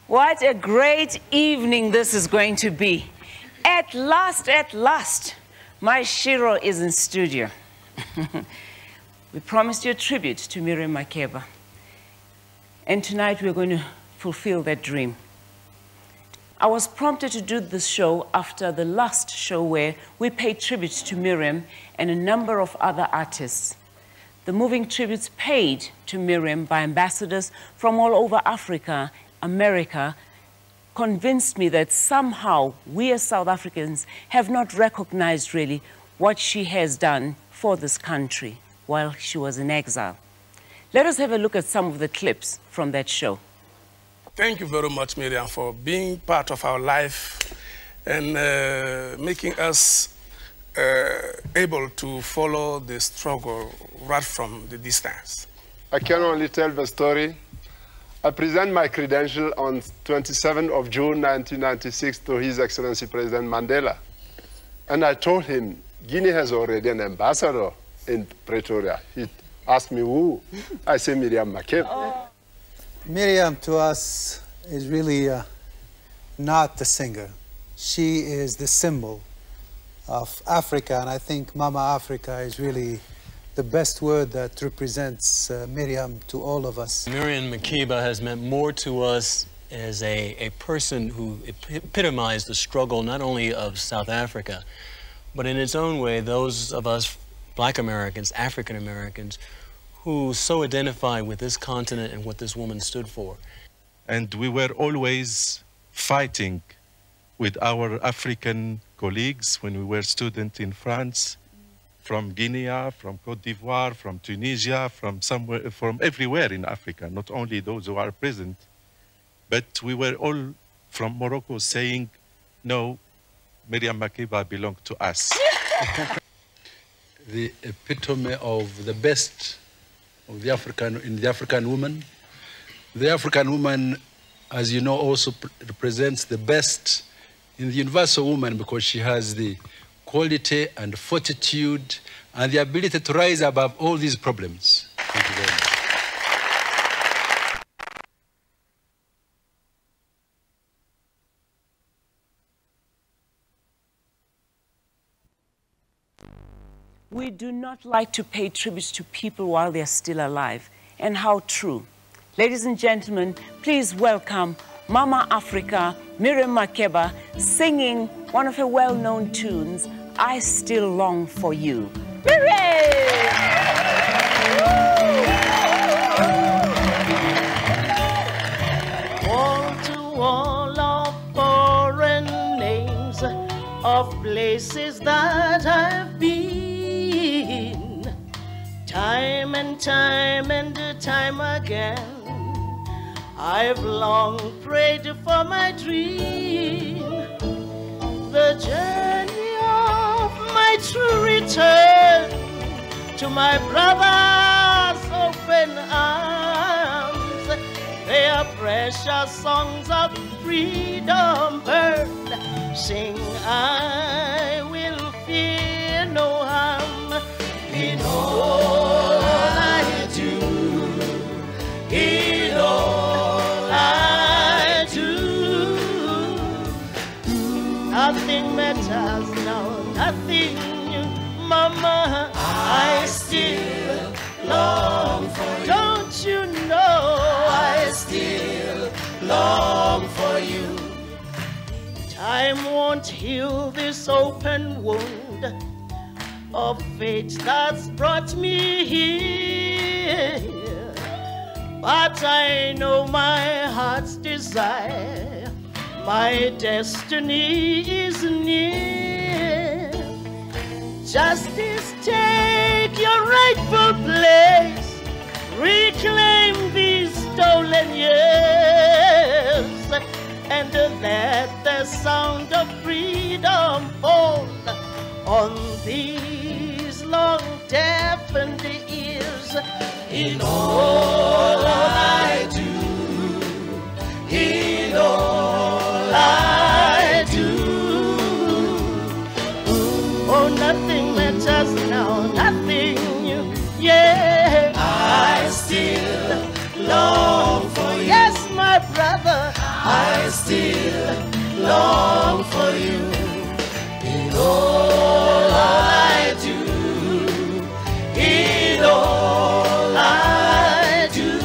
What a great evening this is going to be. At last, my Shiro is in studio. We promised you a tribute to Miriam Makeba. And tonight we're going to fulfill that dream. I was prompted to do this show after the last show where we paid tribute to Miriam and a number of other artists. The moving tributes paid to Miriam by ambassadors from all over Africa, America, convinced me that somehow we as South Africans have not recognized really what she has done for this country while she was in exile. Let us have a look at some of the clips from that show. Thank you very much, Miriam, for being part of our life and making us able to follow the struggle right from the distance. I can only tell the story. I present my credential on 27th of June 1996 to His Excellency President Mandela. And I told him, Guinea has already an ambassador in Pretoria. He asked me who? I said Miriam Makeba. Oh. Miriam to us is really not the singer. She is the symbol of Africa, and I think Mama Africa is really the best word that represents Miriam to all of us. Miriam Makeba has meant more to us as a person who epitomized the struggle not only of South Africa, but in its own way, those of us Black Americans, African Americans, who so identify with this continent and what this woman stood for. And we were always fighting with our African colleagues when we were students in France, from Guinea, from Cote d'Ivoire, from Tunisia, from everywhere in Africa, not only those who are present, but we were all from Morocco saying, no, Miriam Makeba belonged to us. The epitome of the best of the African woman. The African woman, as you know, also represents the best in the universal woman because she has the quality and fortitude and the ability to rise above all these problems. Thank you very much. We do not like to pay tributes to people while they're still alive, and how true. Ladies and gentlemen, please welcome Mama Africa, Miriam Makeba, singing one of her well-known tunes, I Still Long for You. Miriam! Wall to wall of foreign names, of places that I've been. Time and time again, I've long prayed for my dream. The journey of my true return to my brother's open arms. They are precious songs of freedom heard. Sing, I will fear no harm in all I do. In all I do, nothing matters now, nothing, Mama, I still long for you. Don't you know I still long for you. Time won't heal this open wound of fate that's brought me here. But I know my heart's desire, my destiny is near. Justice, take your rightful place, reclaim these stolen years, and let the sound of freedom fall on these long deafened ears. In all I do, in all I do, oh, nothing matters now, nothing, yeah. I still long for you. Yes, my brother, I still long for you. In all I do, in all I do.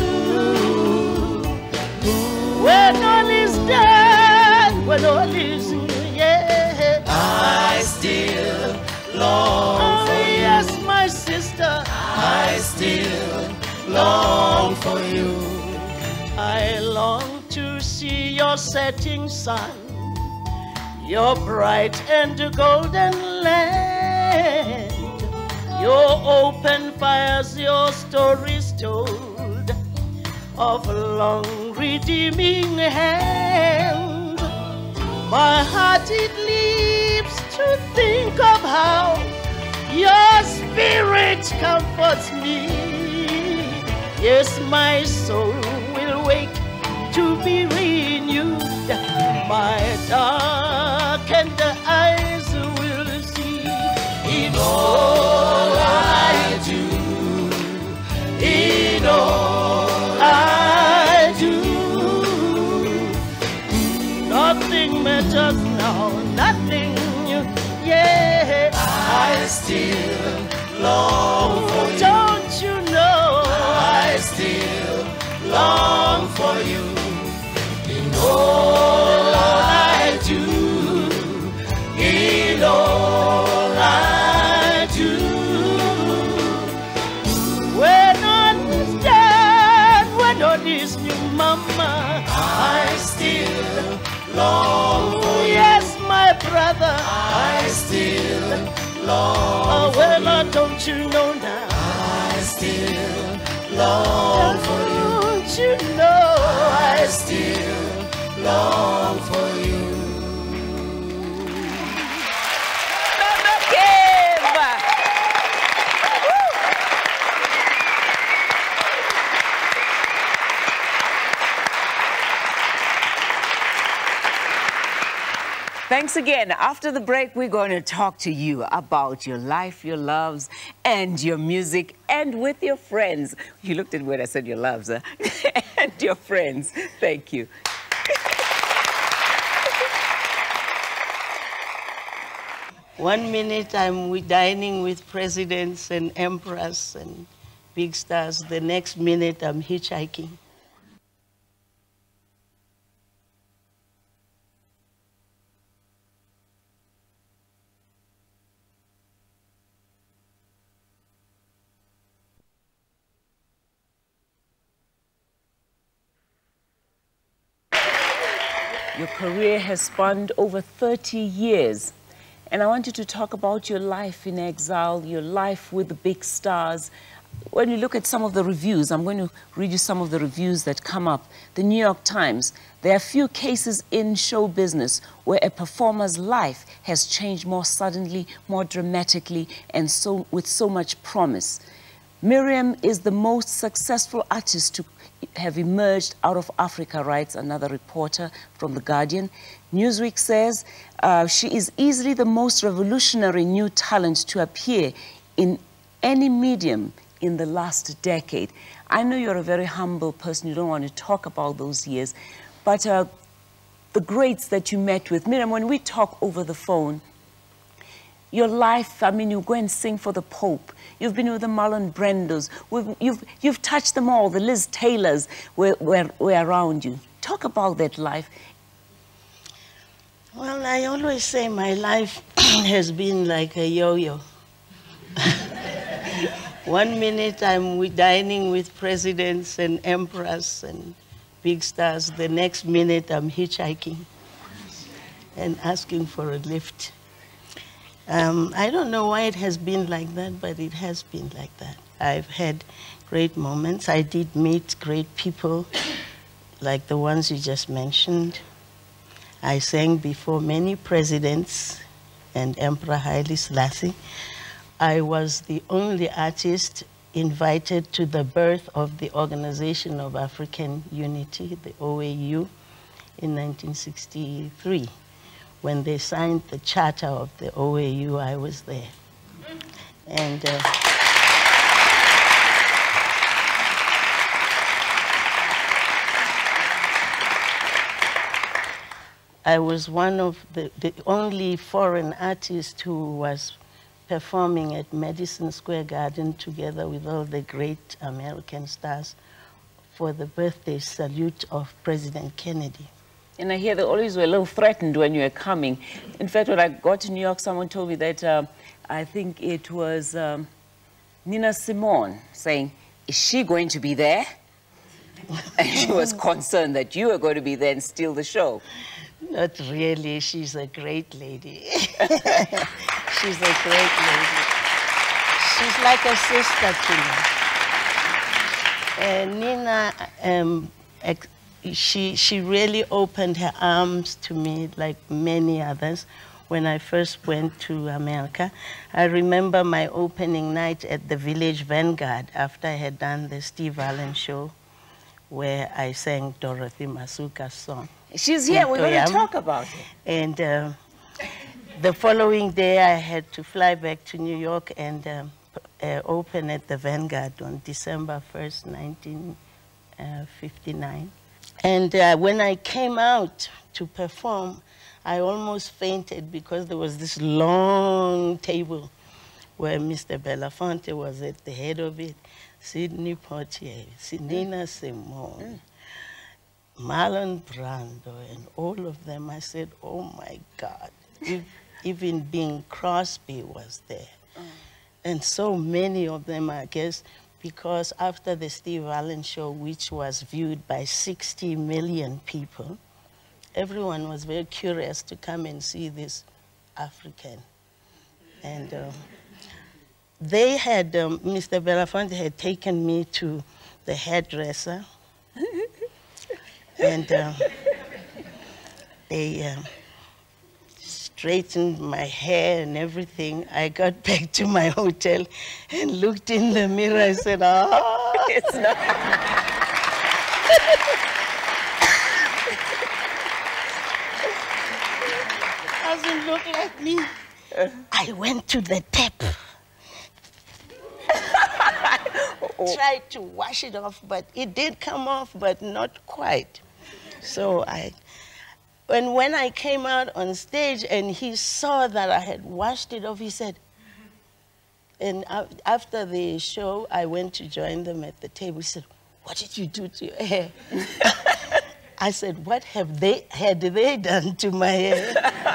When all is done, when all is new, yeah, I still long for you. Yes, my sister, I still long for you. I long to see your setting sun, your bright and golden land, your open fires, your stories told of a long redeeming hand. My heart it leaps to think of how your spirit comforts me. Yes, my soul will wake to be renewed. My darkened eyes will see. In all I do, in all I do, nothing matters now, nothing new. Yeah, I still long for you. Don't you know? I still long for you. In all I do, in all I do. When all is done, when all is new, mama, I still long for you. Yes, my brother, I still long for you. Well, don't you know now? I still long for you. Don't you know I still long for you. Thanks again. After the break, we're going to talk to you about your life, your loves, and your music, and with your friends. You looked at when I said your loves, huh? And your friends. Thank you. One minute I'm dining with presidents and emperors and big stars. The next minute I'm hitchhiking. Your career has spanned over 30 years. And I want you to talk about your life in exile, your life with the big stars. When you look at some of the reviews, I'm going to read you some of the reviews that come up. The New York Times, there are few cases in show business where a performer's life has changed more suddenly, more dramatically, and so with so much promise. Miriam is the most successful artist to have emerged out of Africa, writes another reporter from The Guardian. Newsweek says she is easily the most revolutionary new talent to appear in any medium in the last decade. I know you're a very humble person. You don't want to talk about those years. But the greats that you met with, Miriam, when we talk over the phone, your life, I mean, you go and sing for the Pope. You've been with the Marlon Brandos. You've touched them all. The Liz Taylors were around you. Talk about that life. Well, I always say my life has been like a yo-yo. One minute I'm dining with presidents and emperors and big stars. The next minute I'm hitchhiking and asking for a lift. I don't know why it has been like that, but it has been like that. I've had great moments. I did meet great people, like the ones you just mentioned. I sang before many presidents and Emperor Haile Selassie. I was the only artist invited to the birth of the Organization of African Unity, the OAU, in 1963. When they signed the charter of the OAU, I was there. And I was one of the only foreign artists who was performing at Madison Square Garden together with all the great American stars for the birthday salute of President Kennedy. And I hear they always were a little threatened when you were coming. In fact, when I got to New York, someone told me that I think it was Nina Simone saying, "Is she going to be there?" And she was concerned that you were going to be there and steal the show. Not really. She's a great lady. She's a great lady. She's like a sister to me. Nina, she really opened her arms to me like many others when I first went to America. I remember my opening night at the Village Vanguard after I had done the Steve Allen show, where I sang Dorothy Masuka's song. She's here. We're going to talk about it. And the following day, I had to fly back to New York and open at the Vanguard on December 1st, 1959. And when I came out to perform, I almost fainted because there was this long table where Mr. Belafonte was at the head of it, Sidney Poitier, Nina Simone, Marlon Brando, and all of them. I said, oh my God, even Bing Crosby was there. And so many of them, I guess, because after the Steve Allen show, which was viewed by 60 million people, everyone was very curious to come and see this African. And they had, Mr. Belafonte had taken me to the hairdresser, and they straightened my hair and everything. I got back to my hotel and looked in the mirror. I said, "Ah, It's not. doesn't look like me." I went to the tap. Tried to wash it off, but it did come off, but not quite. So when I came out on stage and he saw that I had washed it off, he said, and after the show, I went to join them at the table. He said, "What did you do to your hair?" I said, "What had they done to my hair?"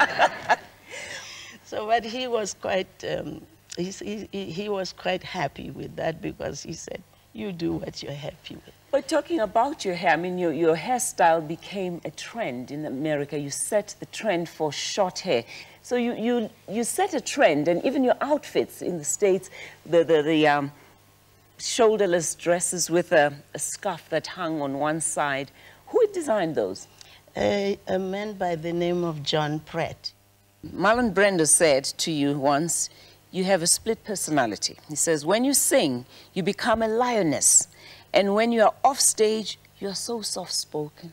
So, but he was quite, he was quite happy with that because he said, "You do what you're happy with." But talking about your hair, I mean, your hairstyle became a trend in America. You set the trend for short hair. So you set a trend, and even your outfits in the States, the shoulderless dresses with a scarf that hung on one side. Who had designed those? A man by the name of John Pratt. Marlon Brando said to you once, you have a split personality. He says, when you sing, you become a lioness. And when you are off stage, you are so soft-spoken.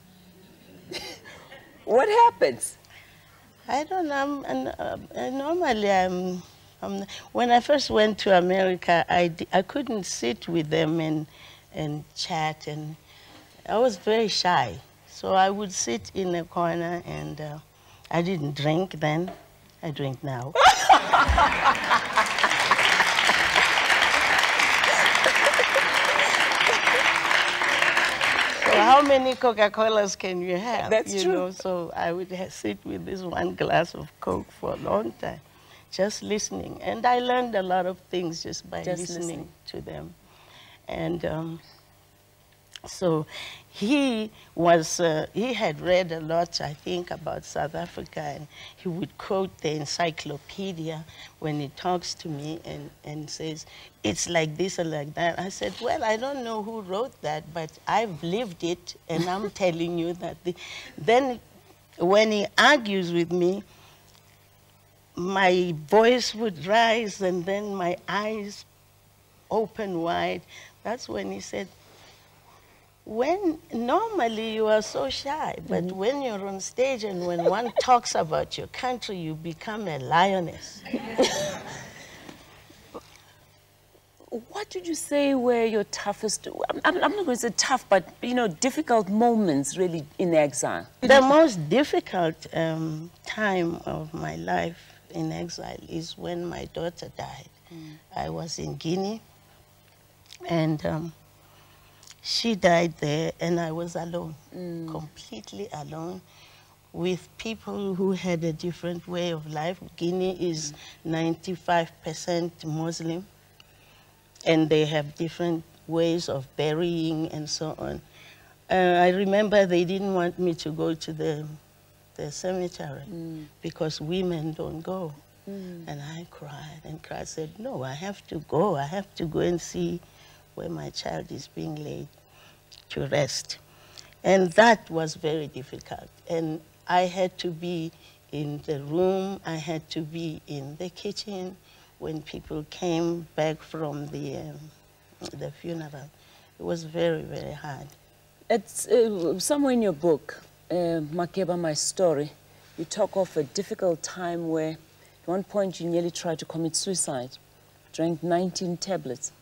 What happens? I don't know. Normally, when I first went to America, I couldn't sit with them and chat. And I was very shy. So I would sit in a corner, and I didn't drink then. I drink now. So how many Coca-Colas can you have? That's you true. know, so I would sit with this one glass of Coke for a long time, just listening. And I learned a lot of things just by listening to them. And so he had read a lot, I think, about South Africa, and he would quote the encyclopedia when he talks to me and says, it's like this or like that. I said, well, I don't know who wrote that, but I've lived it, and I'm telling you that. Then when he argues with me, my voice would rise, and then my eyes open wide. That's when he said, normally you are so shy, but when you're on stage and when one talks about your country, you become a lioness. what did you say were your toughest, I'm not going to say tough, but, you know, difficult moments really in exile? The most difficult time of my life in exile is when my daughter died. I was in Guinea, and she died there, and I was alone, completely alone, with people who had a different way of life. Guinea is 95% Muslim, and they have different ways of burying and so on. I remember they didn't want me to go to the cemetery because women don't go. And I cried and cried, said, no, I have to go. I have to go and see where my child is being laid to rest. And that was very difficult. And I had to be in the room, I had to be in the kitchen when people came back from the funeral. It was very, very hard. It's somewhere in your book, Makeba, My Story, you talk of a difficult time where at one point you nearly tried to commit suicide, drank 19 tablets.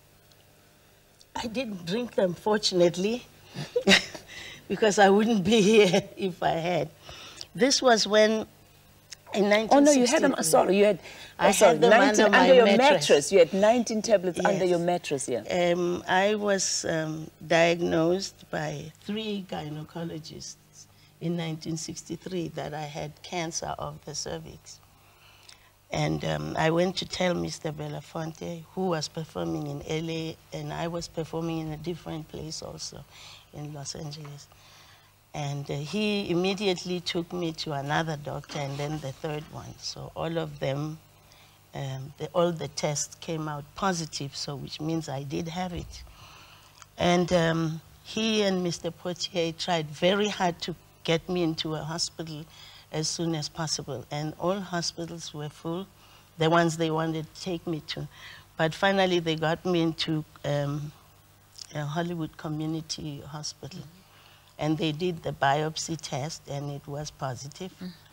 I didn't drink them, fortunately, because I wouldn't be here if I had. This was when, in 1963... Oh, no, you had them, sorry, you had... I had them 19 under your my mattress. You had 19 tablets Yes. under your mattress, yeah. I was diagnosed by 3 gynecologists in 1963 that I had cancer of the cervix. And I went to tell Mr. Belafonte, who was performing in LA, and I was performing in a different place also in Los Angeles. And he immediately took me to another doctor and then the third one. So all of them, all the tests came out positive, so which means I did have it. And he and Mr. Potier tried very hard to get me into a hospital as soon as possible. And all hospitals were full, the ones they wanted to take me to. But finally, they got me into a Hollywood Community Hospital. And they did the biopsy test, and it was positive.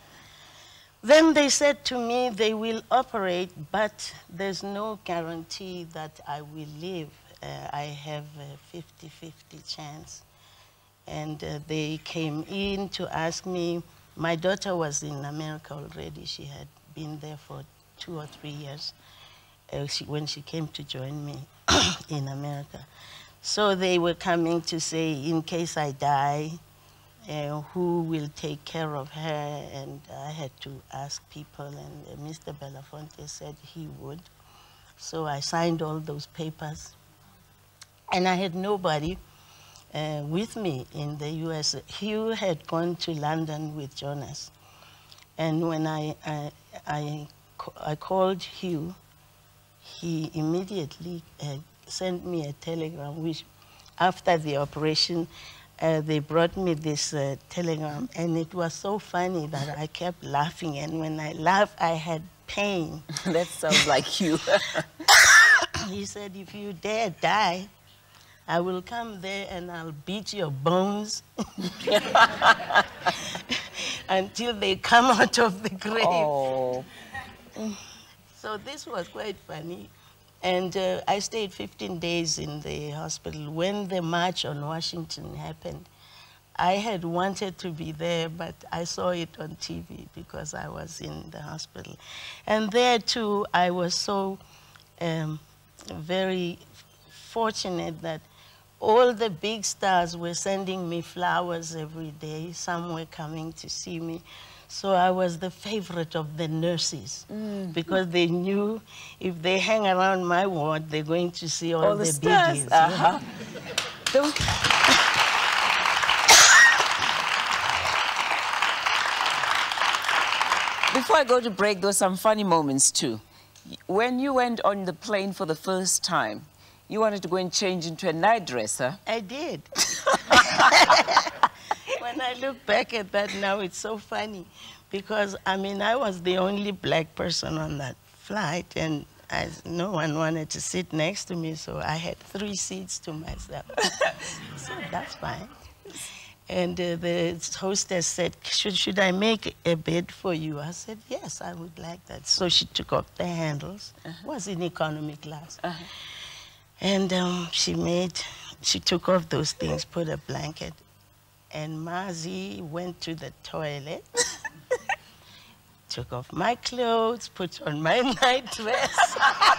Then they said to me, they will operate, but there's no guarantee that I will live. I have a 50-50 chance. And they came in to ask me. My daughter was in America already. She had been there for 2 or 3 years when she came to join me in America. So they were coming to say, in case I die, who will take care of her? And I had to ask people, and Mr. Belafonte said he would. So I signed all those papers. And I had nobody with me in the US. Hugh had gone to London with Jonas. And when I called Hugh, he immediately sent me a telegram, which after the operation, they brought me this telegram, and it was so funny that I kept laughing, and when I laughed, I had pain. That sounds like you. He said, if you dare die, I will come there and I'll beat your bones until they come out of the grave. Oh. So this was quite funny. And I stayed 15 days in the hospital. When the March on Washington happened, I had wanted to be there, but I saw it on TV because I was in the hospital. And there, too, I was so very fortunate that all the big stars were sending me flowers every day. Some were coming to see me. So I was the favorite of the nurses because they knew if they hang around my ward, they're going to see all the biggies. Before I go to break, there were some funny moments too. When you went on the plane for the first time, you wanted to go and change into a night dress, huh? I did. When I look back at that now, it's so funny because, I mean, I was the only black person on that flight, and no one wanted to sit next to me, so I had 3 seats to myself. So that's fine. And the hostess said, should I make a bed for you? I said, yes, I would like that. So she took off the handles. It was in economy class. And she took off those things, put a blanket, and Mazi went to the toilet, took off my clothes, put on my night dress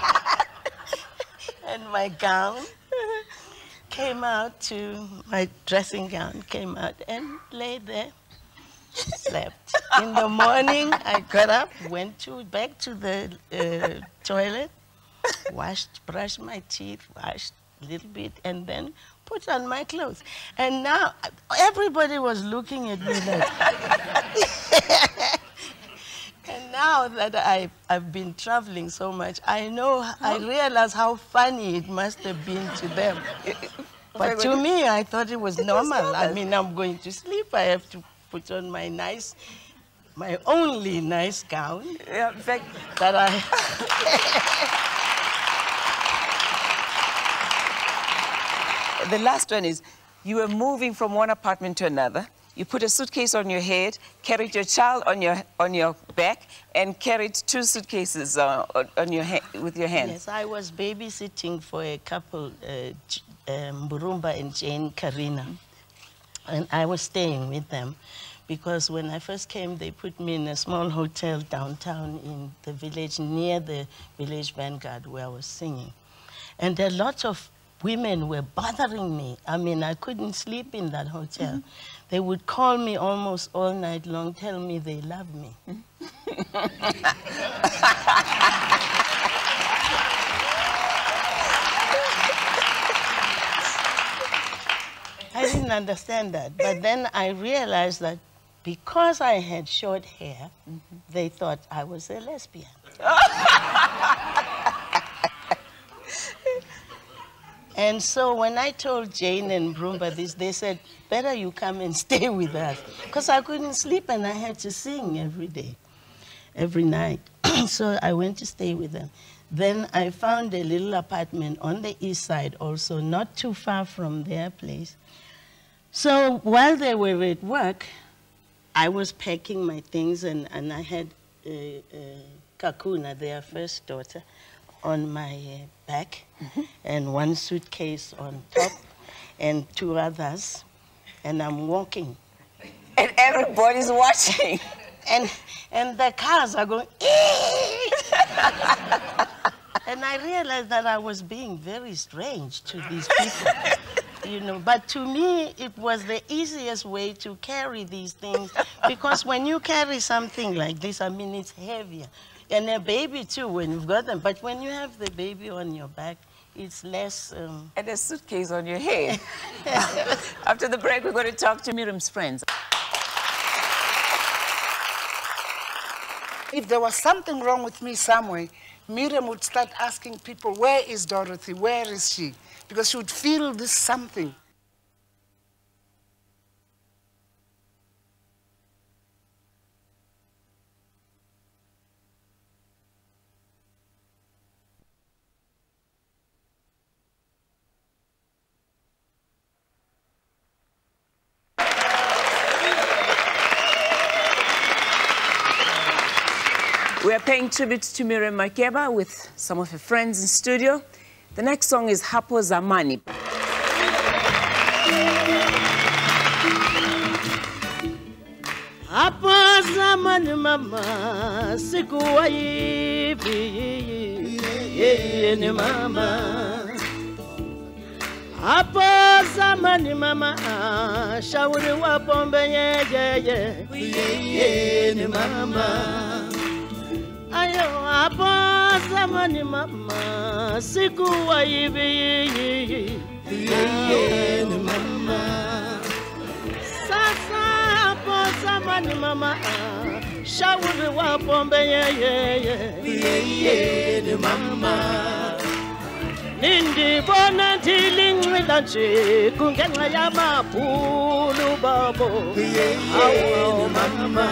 and my gown, came out to my dressing gown, came out and lay there, slept. In the morning, I got up, went back to the toilet, brushed my teeth, washed a little bit, and then put on my clothes. And now everybody was looking at me like, and now that I've been traveling so much, I realize how funny it must have been to them. But to me, I thought it was normal. I mean, I'm going to sleep, I have to put on my only nice gown. Yeah, in fact, that I... The last one is, you were moving from one apartment to another. You put a suitcase on your head, carried your child on your back, and carried 2 suitcases with your hands. Yes, I was babysitting for a couple, Mburumba and Jane Karina, and I was staying with them because when I first came, they put me in a small hotel downtown in the village, near the village vanguard where I was singing. And a lot of women were bothering me. I mean, I couldn't sleep in that hotel. They would call me almost all night long, tell me they love me. I didn't understand that. But then I realized that because I had short hair, they thought I was a lesbian. And so when I told Jane and Brumba this, they said, better you come and stay with us. Because I couldn't sleep and I had to sing every day, every night. So I went to stay with them. Then I found a little apartment on the east side also, not too far from their place. So while they were at work, I was packing my things and I had Kakuna, their first daughter, on my back, and 1 suitcase on top, and 2 others, and I'm walking. And everybody's watching. And the cars are going, and I realized that I was being very strange to these people. You know, but to me, it was the easiest way to carry these things, because when you carry something like this, I mean, it's heavier. And a baby too, when you've got them. But when you have the baby on your back, it's less... And a suitcase on your head. After the break, we're going to talk to Miriam's friends. If there was something wrong with me somewhere, Miriam would start asking people, where is Dorothy? Where is she? Because she would feel this something. We are paying tribute to Miriam Makeba with some of her friends in studio. The next song is Hapo Zamani. Hapo zamani mama, sikuwa hivi, ni mama. Hapo zamani mama, shauri wa pombe yeye, ni mama. Ayo, hapo zamani mama, sikuwa hivi, ni mama. Sasa hapo zamani mama, shauri wa pombe yeye, ni mama. Nindi bona tilingwila nje, kungenxa ya mapulu babo, awu mama.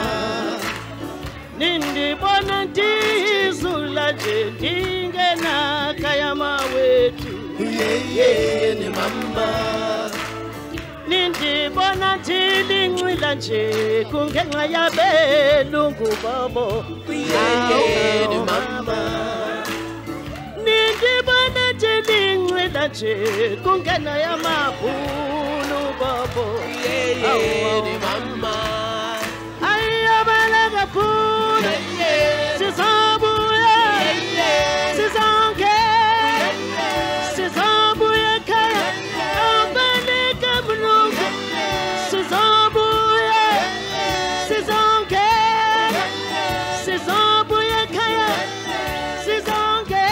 Nindi bona tizula nje, ndingena kaya mawetu, ni mama. Nindi bona tilingwila nje, kungenxa ya belungu babo, ni mama. Nindi bona ndibona nje kungena yamabhulu babo yeyeni mama ayabala kakhulu sizobuya sizonke sizobuya ekhaya abanika mlungu sizobuya sizonke sizobuya ekhaya sizonke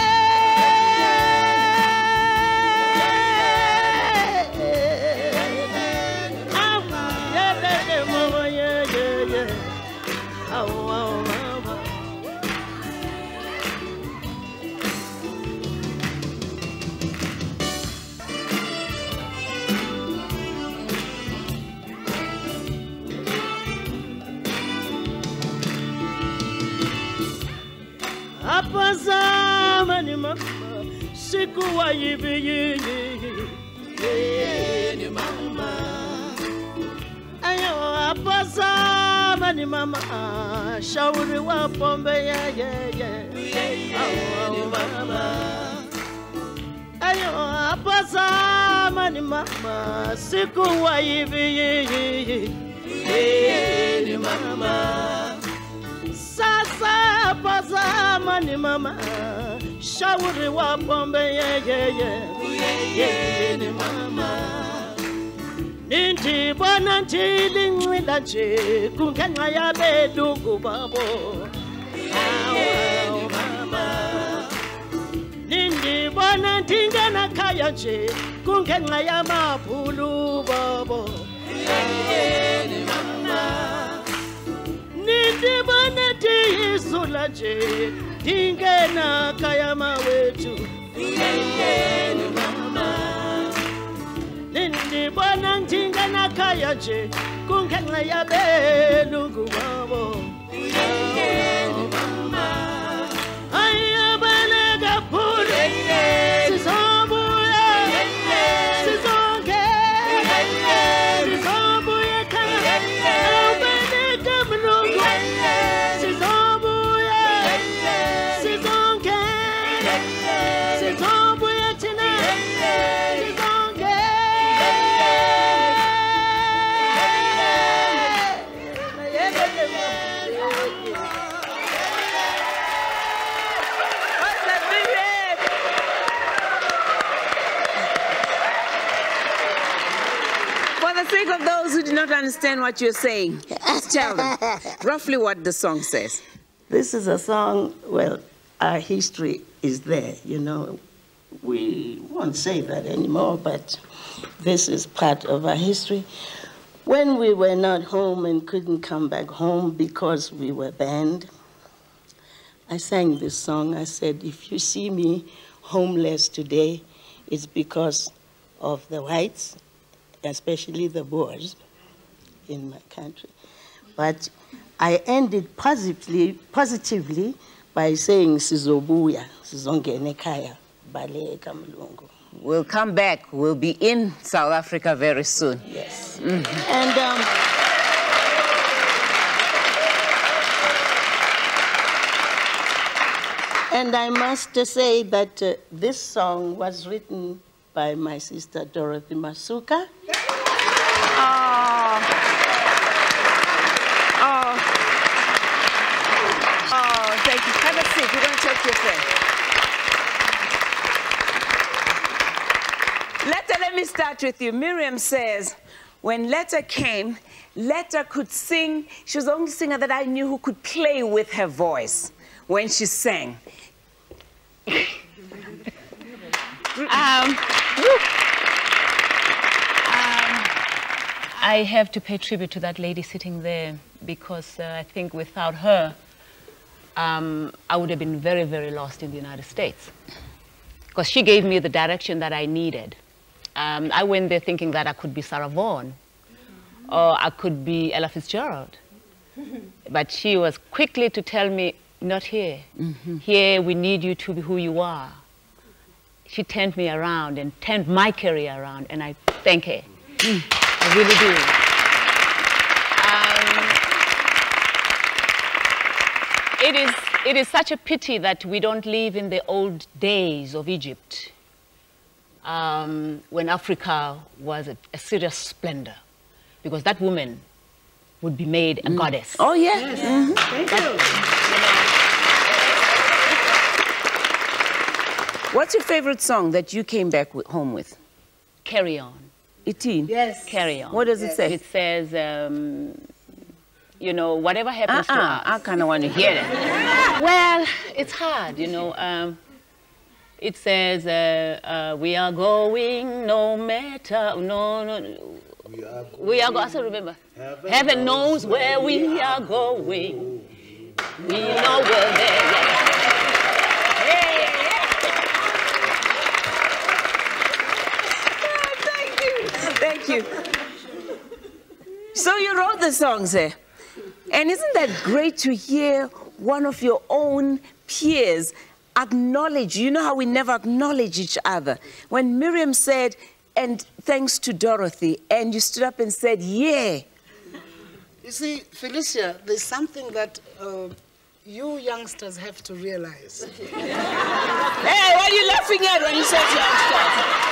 Apazama ni mama siku wa hivi ni mama ayo apazama ni mama shauri wa pombe mama ayo apazama ni mama siku wa hivi ni mama sasa pazama ni mama shauri wa pombe ni mama ninti bona ntili ncwila nje kungenxa yabelugu babo mama ninti bona ntingena khaya nje kungenxa yamabhulu babo ni mama Nindibona tiyizula nje Dingena kaya mawetu Yeyeni mama Nindibona dingena kaya nje Kungenxa yabelugu babo Yeyeni mama Ayabalega pule Sizobuya Sizonke Sizobuya kaya Abaneka mlungu Sizobuya Sizonke Sizobuya tina Sizonke For the sake of those who do not understand what you're saying, just tell them roughly what the song says. This is a song, well, our history is there, you know. We won't say that anymore, but this is part of our history. When we were not home and couldn't come back home because we were banned, I sang this song. I said, if you see me homeless today, it's because of the whites, especially the Boers in my country. But I ended positively by saying Sizobuya, Sizongene Kaya, Baleka Mlungu. We'll come back. We'll be in South Africa very soon. Yes. Mm-hmm. And I must say that this song was written by my sister Dorothy Masuka. Thank you. Have a seat. We're going to talk to your friend. Let me start with you. Miriam says, when Letta came, Letta could sing. She was the only singer that I knew who could play with her voice when she sang. I have to pay tribute to that lady sitting there because I think without her, I would have been very, very lost in the United States because she gave me the direction that I needed. I went there thinking that I could be Sarah Vaughan or I could be Ella Fitzgerald. But she was quickly to tell me, not here. Mm-hmm. Here, we need you to be who you are. She turned me around and turned my career around, and I thank her. I really do. It is it is such a pity that we don't live in the old days of Egypt, when Africa was a serious splendor, because that woman would be made a goddess. Oh, yeah. Yes. Mm-hmm. Thank you. What's your favorite song that you came back home with? Carry On. Itine? Yes. Carry On. What does it say? It says, you know, whatever happens to us. I kind of want to hear that. Well, it's hard, you know. It says, we are going no matter, we are going, I still remember. Heaven knows where we are going. We know we're there. Thank you. So you wrote the songs there. And isn't that great to hear one of your own peers acknowledge? You know how we never acknowledge each other. When Miriam said, and thanks to Dorothy, and you stood up and said, yeah. You see, Felicia, there's something that you youngsters have to realize. Hey, what are you laughing at when you said youngsters?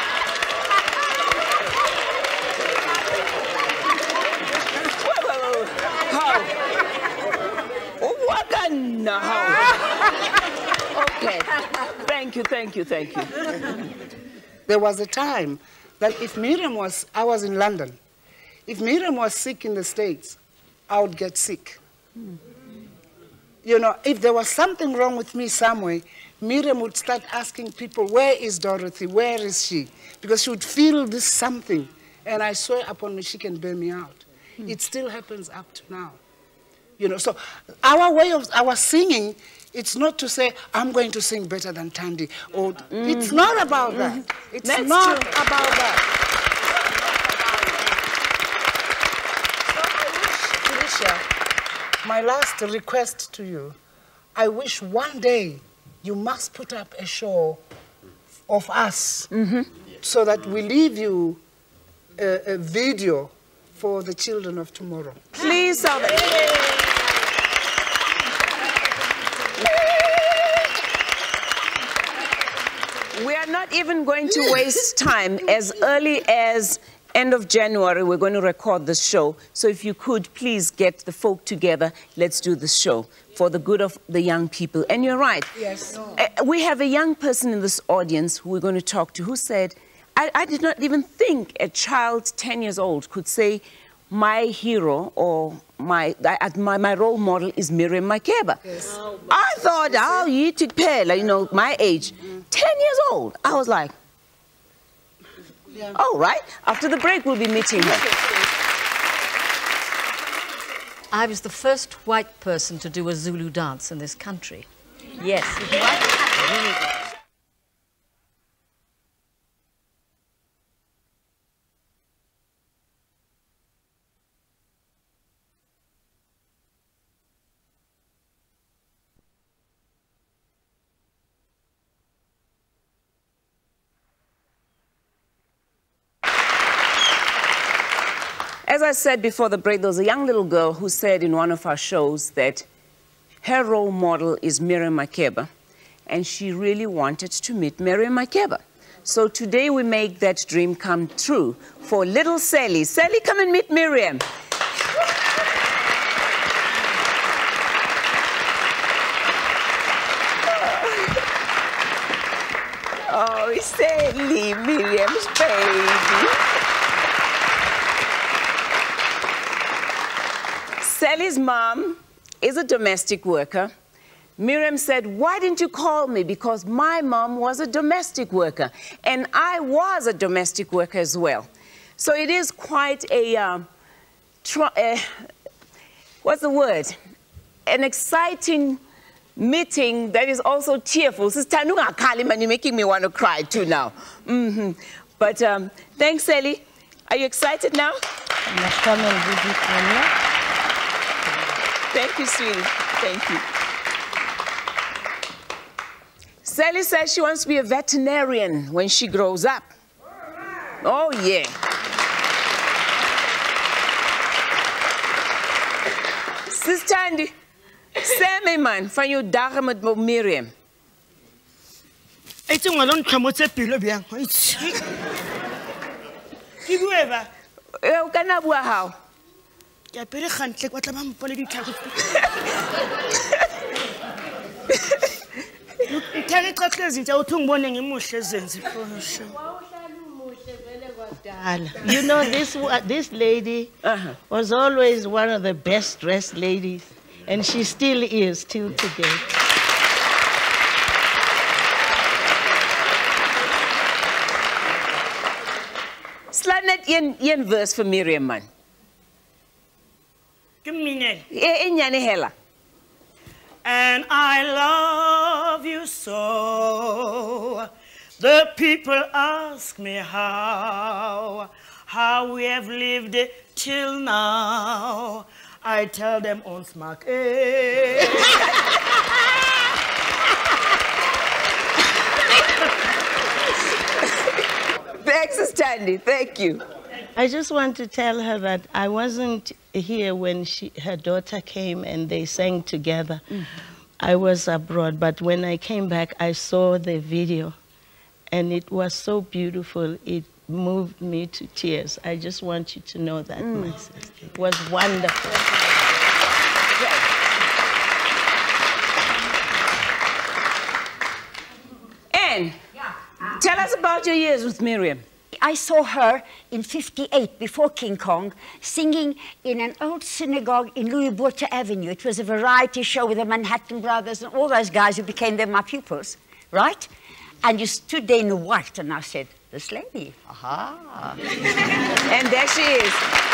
Okay. Thank you. There was a time that if Miriam was, I was in London, if Miriam was sick in the States, I would get sick. You know, if there was something wrong with me somewhere, Miriam would start asking people, where is Dorothy? Where is she? Because she would feel this something. And I swear upon me, she can bail me out. It still happens up to now. You know, so our way of our singing, it's not to say, I'm going to sing better than Tandy. Or, it's not about that. It's not about that. So I wish, Felicia, my last request to you, I wish one day you must put up a show of us so that we leave you a video for the children of tomorrow. Please, we are not even going to waste time. As early as end of January, we're going to record this show. So if you could, please get the folk together. Let's do this show for the good of the young people. And you're right. Yes. We have a young person in this audience who we're going to talk to who said, I did not even think a child 10 years old could say, my hero or my role model is Miriam Makeba. Yes. I thought, oh, you took pale, you know, my age. 10 years old. I was like, all right. After the break, we'll be meeting her. I was the first white person to do a Zulu dance in this country. Yes. As I said before the break, there was a young little girl who said in one of our shows that her role model is Miriam Makeba, and she really wanted to meet Miriam Makeba. So today we make that dream come true for little Sally. Sally, come and meet Miriam. Oh, Sally, Miriam's baby. Sally's mom is a domestic worker. Miriam said, why didn't you call me? Because my mom was a domestic worker, and I was a domestic worker as well. So it is quite a, what's the word? An exciting meeting that is also tearful. Sister, you're making me want to cry too now. But thanks, Sally. Are you excited now? Thank you, sweetie. Thank you. Sally says she wants to be a veterinarian when she grows up. Oh, yeah. Sister Andy, Sammy man, van jou dagen met Miriam. Ik denk dat ik moet zeggen, bien. Ik wil even. Hoe kan dat nou? Ja, maar ik ga niet wat laat me politiek. Ik kan niet kijken zien dat toen wonen in Moshe zenzi. You know, this lady was always one of the best dressed ladies, and she still is till today. Slaat net een vers voor Miriam, man. Crimineel. En Janne Hella. And I love you so. The people ask me how we have lived till now. I tell them on smack. Thanks, Stanley. Thank you. I just want to tell her that I wasn't here when her daughter came and they sang together. I was abroad, but when I came back, I saw the video, and it was so beautiful. It moved me to tears. I just want you to know that, my sister. It was wonderful. Anne, tell us about your years with Miriam. I saw her in '58, before King Kong, singing in an old synagogue in Louis Vuitton Avenue. It was a variety show with the Manhattan Brothers and all those guys who became then my pupils, right? And you stood there in the white, and I said, this lady, aha. And there she is.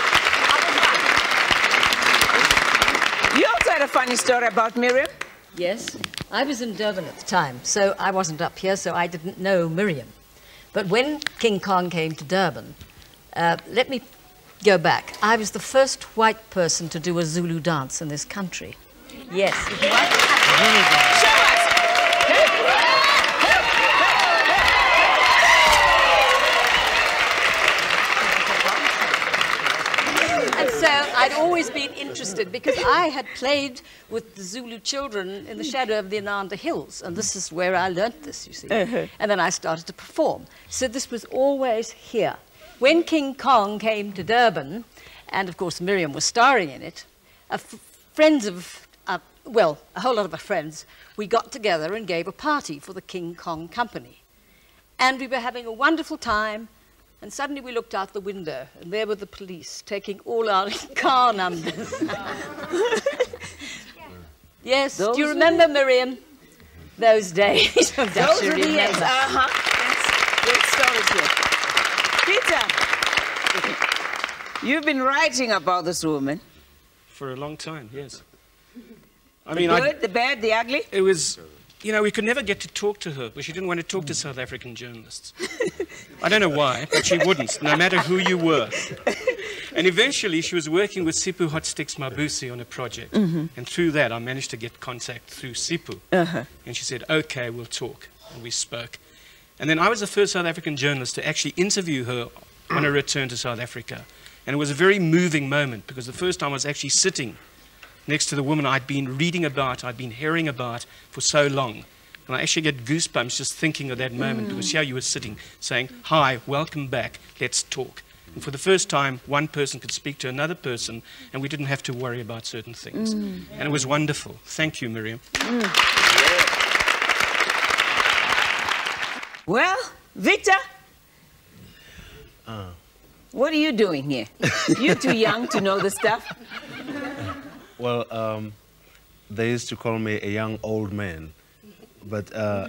You also had a funny story about Miriam. Yes, I was in Durban at the time, so I wasn't up here, so I didn't know Miriam. But when King Kong came to Durban, let me go back. I was the first white person to do a Zulu dance in this country. Yes. Show us. And so I'd always been interested because I had played with the Zulu children in the shadow of the Ananda Hills, and this is where I learnt this, you see. And then I started to perform. So this was always here. When King Kong came to Durban, and of course Miriam was starring in it, friends of, well, a whole lot of our friends, we got together and gave a party for the King Kong Company. And we were having a wonderful time. And suddenly we looked out the window, and there were the police taking all our car numbers. Yes, do you remember, Miriam? Those days. Those were the years. Great stories here. Peter, you've been writing about this woman. For a long time, yes. The good, the bad, the ugly? It was, you know, we could never get to talk to her, but she didn't want to talk to South African journalists. I don't know why, but she wouldn't, no matter who you were. And eventually she was working with Sipho Hot Sticks Mabusi on a project. And through that I managed to get contact through Sipho. And she said, okay, we'll talk. And we spoke. And then I was the first South African journalist to actually interview her on her return to South Africa. And it was a very moving moment because the first time I was actually sitting next to the woman I'd been reading about, I'd been hearing about for so long. And I actually get goosebumps just thinking of that moment because here you were sitting saying, hi, welcome back, let's talk. And for the first time, one person could speak to another person and we didn't have to worry about certain things. And it was wonderful. Thank you, Miriam. Well, Victor, what are you doing here? You're too young to know the stuff. Well, they used to call me a young old man. But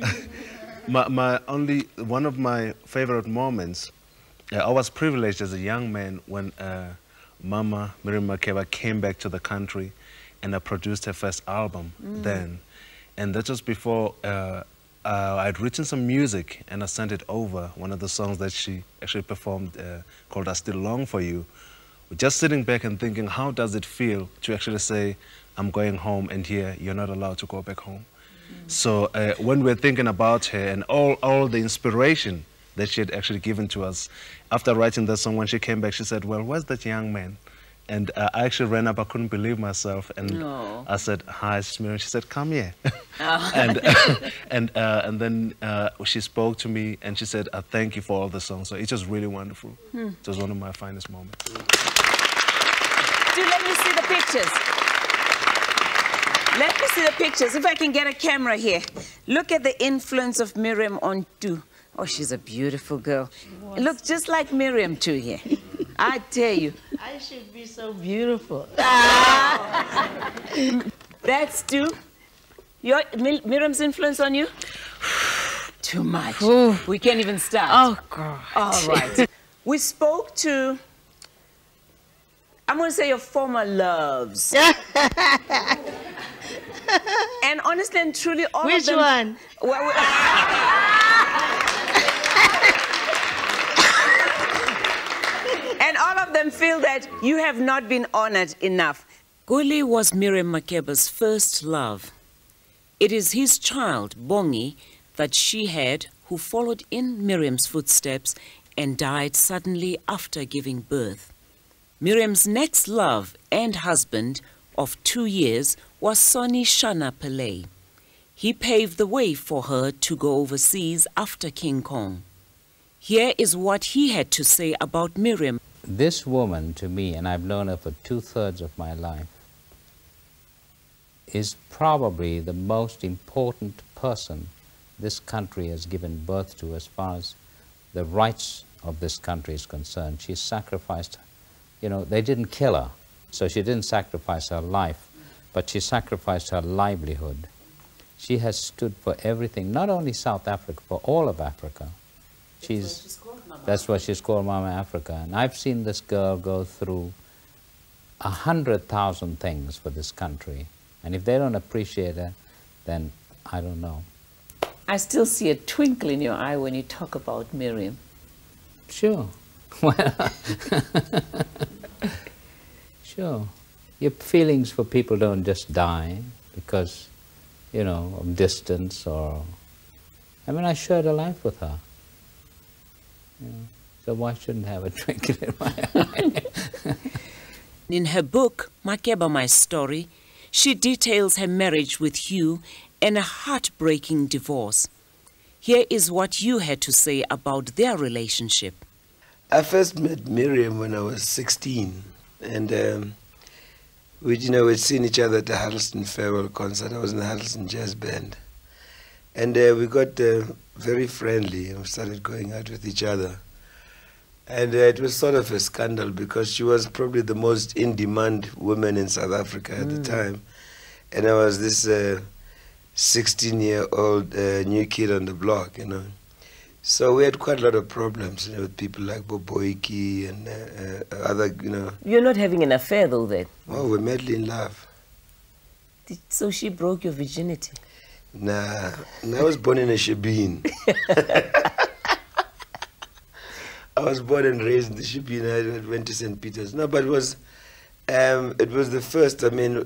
one of my favorite moments, I was privileged as a young man when Mama Miriam Makeba came back to the country and I produced her first album then. And that was before I'd written some music and I sent it over, one of the songs that she actually performed called I Still Long For You. Just sitting back and thinking, how does it feel to actually say, I'm going home and here you're not allowed to go back home? So when we're thinking about her and all the inspiration that she had actually given to us, after writing that song, when she came back, she said, well, where's that young man? And I actually ran up. I couldn't believe myself, and I said, "Hi, it's Miriam." She said, "Come here." And then she spoke to me, and she said, "Thank you for all the songs." So it was really wonderful. It was one of my finest moments. Do let me see the pictures. Let me see the pictures. If I can get a camera here. Look at the influence of Miriam on Tu. Oh, she's a beautiful girl. Look just like Miriam too here. I tell you. I should be so beautiful. That's Tu. Miriam's influence on you? Too much. We can't even start. Oh, God. All right. We spoke to, I'm going to say your former loves. And honestly and truly, all of them... Which one? Well, and all of them feel that you have not been honored enough. Guli was Miriam Makeba's first love. It is his child, Bongi, that she had, who followed in Miriam's footsteps and died suddenly after giving birth. Miriam's next love and husband of 2 years was Sonny Shana Pillay. He paved the way for her to go overseas after King Kong. Here is what he had to say about Miriam. This woman, to me, and I've known her for 2/3 of my life, is probably the most important person this country has given birth to as far as the rights of this country is concerned. She sacrificed, you know, they didn't kill her, so she didn't sacrifice her life, but she sacrificed her livelihood. She has stood for everything, not only South Africa, for all of Africa. That's why she's called Mama Africa. And I've seen this girl go through 100,000 things for this country. And if they don't appreciate her, then I don't know. I still see a twinkle in your eye when you talk about Miriam. Sure. Well, sure. Your feelings for people don't just die because, you know, of distance or... I mean, I shared a life with her. You know, so why shouldn't I have a twinkle in my eye? In her book, Makeba, My Story, she details her marriage with Hugh and a heartbreaking divorce. Here is what Hugh had to say about their relationship. I first met Miriam when I was 16, and we'd seen each other at the Huddleston farewell concert. I was in the Huddleston Jazz Band. And we got very friendly and we started going out with each other. And it was sort of a scandal because she was probably the most in-demand woman in South Africa at the time. And I was this 16-year-old new kid on the block, you know. So we had quite a lot of problems, you know, with people like Boboiki and other, you know. You're not having an affair, though, then? Oh, we're madly in love. So she broke your virginity? Nah, I was born in a Shebeen. I was born and raised in the Shebeen. I went to St. Peter's. No, but it was the first,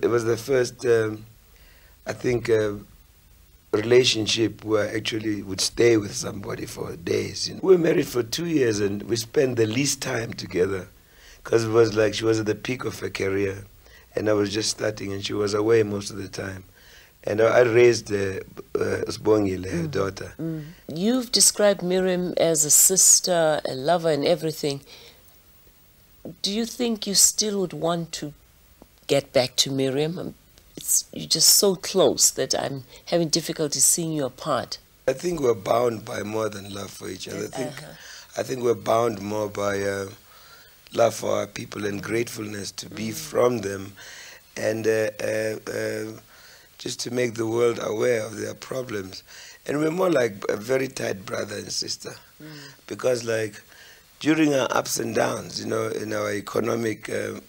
I think, relationship where I actually would stay with somebody for days. You know? We were married for 2 years and we spent the least time together because it was like she was at the peak of her career and I was just starting and she was away most of the time. And I raised Sbongile, her daughter. You've described Miriam as a sister, a lover and everything. Do you think you still would want to get back to Miriam? You're just so close that I'm having difficulty seeing you apart. I think we're bound by more than love for each other. I think we're bound more by love for our people and gratefulness to be from them and just to make the world aware of their problems. And we're more like a very tight brother and sister. Because like during our ups and downs, you know, in our economic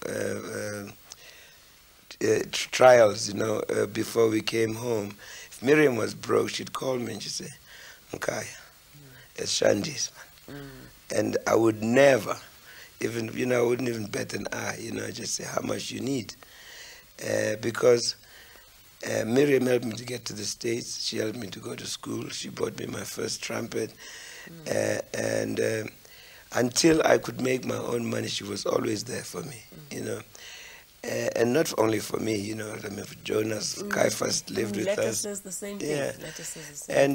trials, you know, before we came home, if Miriam was broke, she'd call me and she'd say, Nkaya, it's Shandi's, man. And I would never, even, you know, I wouldn't even bat an eye, you know, just say how much you need. Because Miriam helped me to get to the States. She helped me to go to school. She bought me my first trumpet. And Until I could make my own money, she was always there for me, you know. And not only for me, you know. I mean, Jonas Caiphas lived with Letter us. says the same thing. Yeah. Letter says the same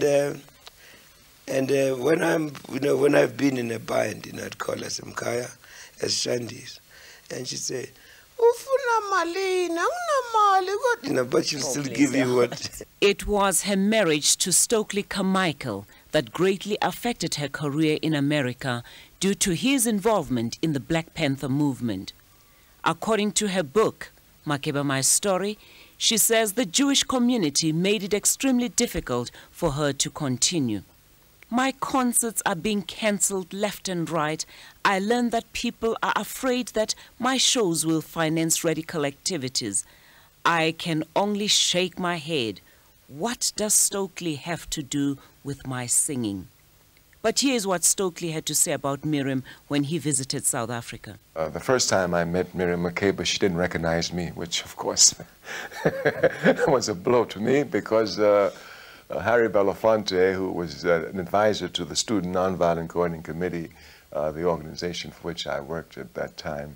And when when I've been in a bind, you know, I'd call her Mkaya as Shandis, and she'd say, "Ufuna mali, na una mali," you know, but she'll still give you what. It was her marriage to Stokely Carmichael that greatly affected her career in America due to his involvement in the Black Panther movement. According to her book, Makeba My Story, she says the Jewish community made it extremely difficult for her to continue. My concerts are being cancelled left and right. I learned that people are afraid that my shows will finance radical activities. I can only shake my head. What does Stokely have to do with my singing? But here's what Stokely had to say about Miriam when he visited South Africa. The first time I met Miriam Makeba, she didn't recognize me, which of course was a blow to me because Harry Belafonte, who was an advisor to the Student Nonviolent Coordinating Committee, the organization for which I worked at that time,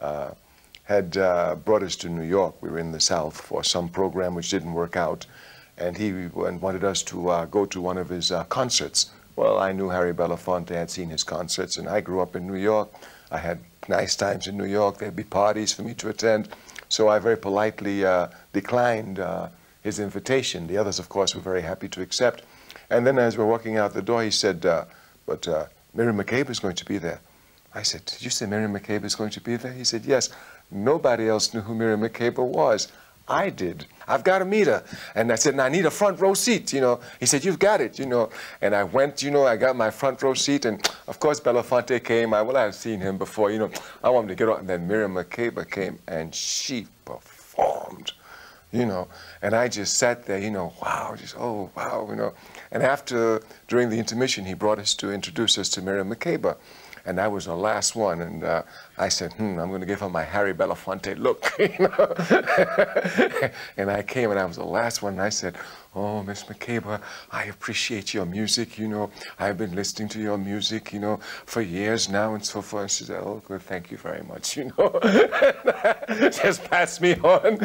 had brought us to New York. We were in the South for some program which didn't work out, and he wanted us to go to one of his concerts. Well, I knew Harry Belafonte, I had seen his concerts, and I grew up in New York. I had nice times in New York. There'd be parties for me to attend. So I very politely declined his invitation. The others, of course, were very happy to accept. And then as we're walking out the door, he said, but Miriam Makeba is going to be there. I said, did you say Miriam Makeba is going to be there? He said, yes. Nobody else knew who Miriam Makeba was. I did. I've got to meet her. And I said, and I need a front row seat, you know. He said, you've got it, you know. And I went, you know, I got my front row seat. And, of course, Belafonte came. I had seen him before, you know. I wanted to get on. And then Miriam Makeba came, and she performed, you know. And I just sat there, you know, wow, just, oh, wow, you know. And after, during the intermission, he brought us to introduce us to Miriam Makeba. And I was the last one, and I said, I'm going to give her my Harry Belafonte look, you know. And I came, and I was the last one, and I said, oh, Miss Makeba, I appreciate your music, you know. I've been listening to your music, you know, for years now, and so forth. And she said, oh, good, thank you very much, you know. Just passed me on.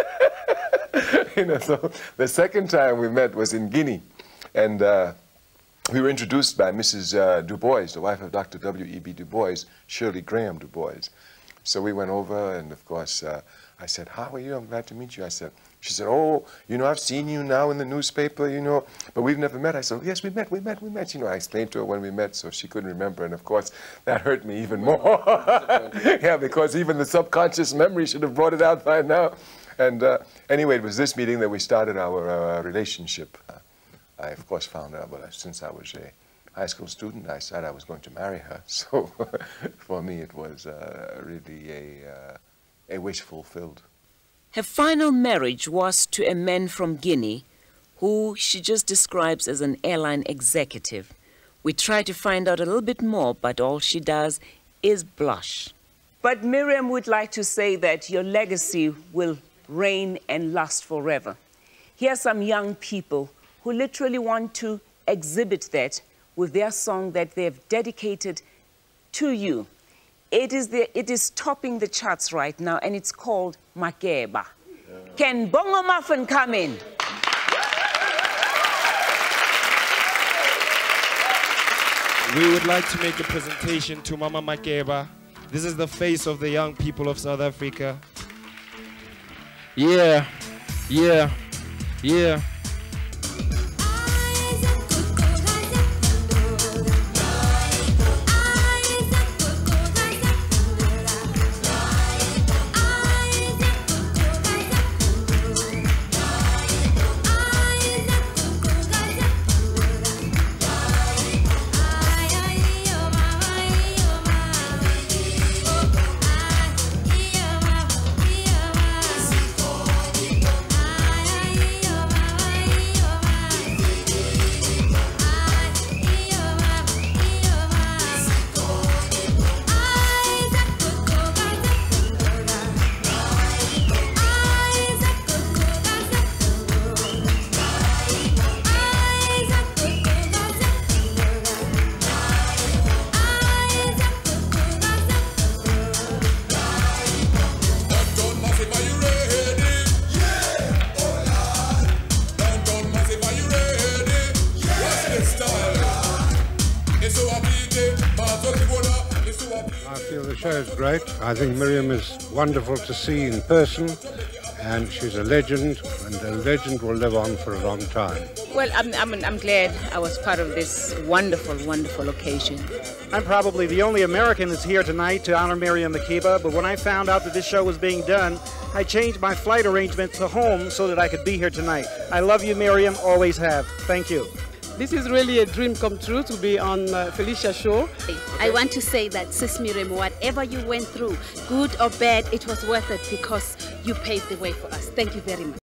You know, so the second time we met was in Guinea, and we were introduced by Mrs. Du Bois, the wife of Dr. W.E.B. Du Bois, Shirley Graham Du Bois. So we went over, and of course, I said, how are you? I'm glad to meet you. She said, oh, you know, I've seen you now in the newspaper, you know, but we've never met. I said, yes, we met. You know, I explained to her when we met, so she couldn't remember, and of course, that hurt me even more. Yeah, because even the subconscious memory should have brought it out by now. And anyway, it was this meeting that we started our relationship. I, of course, found out, but since I was a high school student, I said I was going to marry her. So for me, it was really a wish fulfilled. Her final marriage was to a man from Guinea who she just describes as an airline executive. We try to find out a little bit more, but all she does is blush. But Miriam would like to say that your legacy will reign and last forever. Here are some young people who literally want to exhibit that with their song that they've dedicated to you. It is topping the charts right now, and it's called Makeba. Yeah. Can Bongo Muffin come in? We would like to make a presentation to Mama Makeba. This is the face of the young people of South Africa. Yeah, yeah, yeah. show is great. I think Miriam is wonderful to see in person, and she's a legend, and a legend will live on for a long time. Well, I'm glad I was part of this wonderful, wonderful occasion. I'm probably the only American that's here tonight to honor Miriam Makeba, but when I found out that this show was being done, I changed my flight arrangement to home so that I could be here tonight. I love you, Miriam, always have. Thank you. This is really a dream come true to be on Felicia's show. I want to say that, Sis Miriam, whatever you went through, good or bad, it was worth it because you paved the way for us. Thank you very much.